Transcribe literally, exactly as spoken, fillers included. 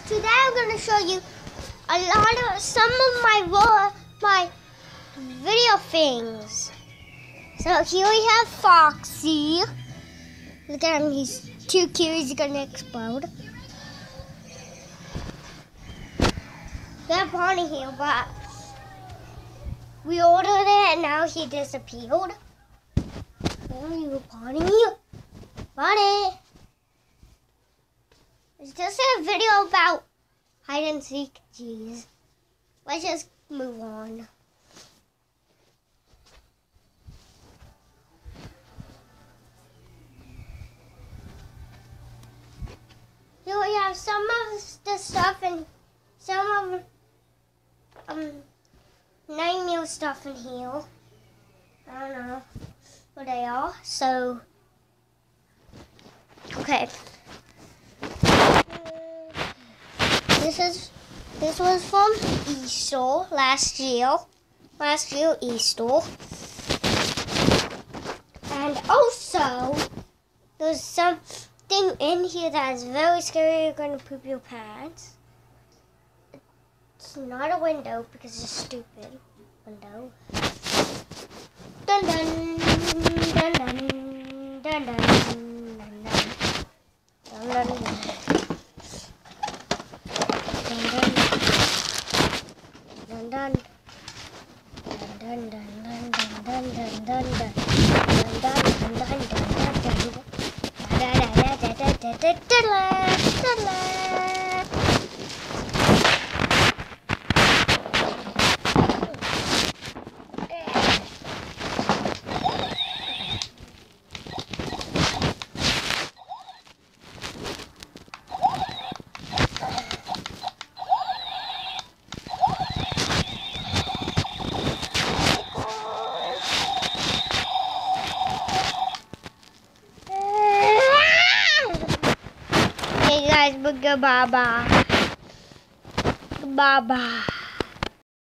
today I'm going to show you a lot of some of my ro- my video things. So here we have Foxy. Look at him, he's too cute, he's going to explode. We have Bonnie here, but we ordered it and now he disappeared. Where are you, Bonnie? Bonnie! It's just a video about hide and seek. Jeez. Let's just move on. Here we have some of the stuff and some of um nine meal stuff in here. I don't know what they are. So okay. This is this was from Easter last year. Last year Easter. And also there's something in here that is very scary. You're gonna poop your pants. It's not a window because it's stupid. Window. Dun dun dun dun dun dun dun dun dun dun dun. Dun dun dun dun dun dun dun dun dun dun Hey guys, but goodbye, bye. Bye bye.